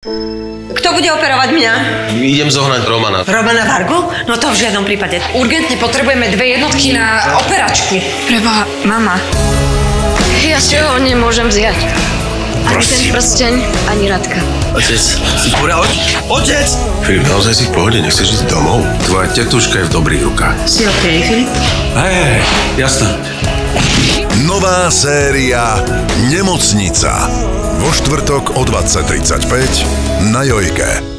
Kto bude operovať mňa? Idem zohnať Romana. Romana Vargu? No to v žiadnom prípade. Urgentne potrebujeme 2 jednotky na operačku. Preboha, mama. Ja si ho nemôžem vziať. Ani ten prsteň, ani Radka. Otec, si v poriadku? Otec! Filip, naozaj si v pohode, nechceš ísť domov? Tvoja tetuška je v dobrých rukách. Si okej, Filip? Hej, jasné. Nová séria Nemocnica. Vo štvrtok o 20:35 na Jojke.